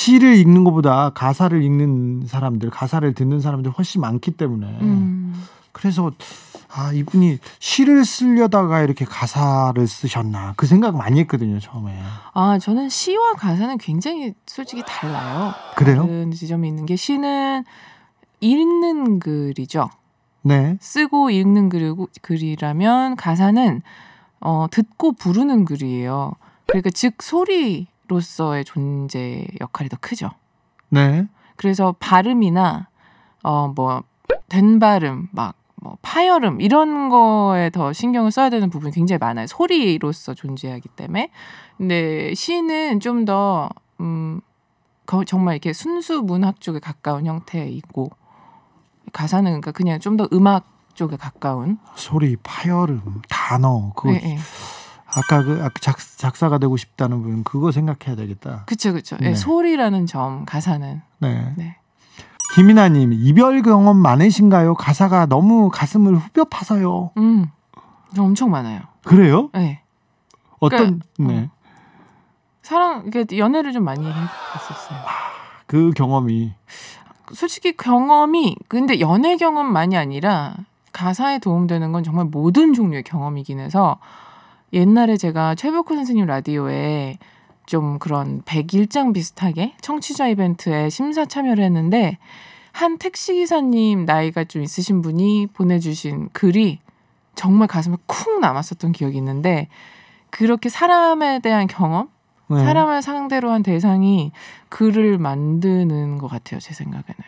시를 읽는 것보다 가사를 읽는 사람들, 가사를 듣는 사람들이 훨씬 많기 때문에 그래서 이분이 시를 쓰려다가 이렇게 가사를 쓰셨나 그 생각 많이 했거든요 처음에. 저는 시와 가사는 굉장히 솔직히 달라요. 그래요? 다른 지점이 있는 게 시는 읽는 글이죠. 네. 쓰고 읽는 글이라면 가사는 듣고 부르는 글이에요. 그러니까 즉 소리로서의 존재 역할이 더 크죠. 네. 그래서 발음이나 뭐 된 발음 뭐 파열음 이런 거에 더 신경을 써야 되는 부분이 굉장히 많아요. 소리로서 존재하기 때문에. 근데 시는 좀 더 정말 이렇게 순수 문학 쪽에 가까운 형태이고 가사는 그러니까 그냥 좀 더 음악 쪽에 가까운 소리, 파열음, 단어 그거 네. 아까 작사가 되고 싶다는 분 그거 생각해야 되겠다. 그쵸. 네. 네, 소리라는 점 가사는. 네. 네. 김이나님 이별 경험 많으신가요? 가사가 너무 가슴을 후벼 파서요. 엄청 많아요. 그래요? 네. 어떤 그러니까, 이게 연애를 좀 많이 했었어요. 그 경험이 솔직히 경험이 근데 연애 경험만이 아니라 가사에 도움되는 건 정말 모든 종류의 경험이긴 해서 옛날에 제가 최백호 선생님 라디오에 좀 그런 101장 비슷하게 청취자 이벤트에 심사 참여를 했는데 한 택시기사님 나이가 좀 있으신 분이 보내주신 글이 정말 가슴에 쿵 남았었던 기억이 있는데 그렇게 사람에 대한 경험 네. 사람을 상대로 한 대상이 글을 만드는 것 같아요. 제 생각에는.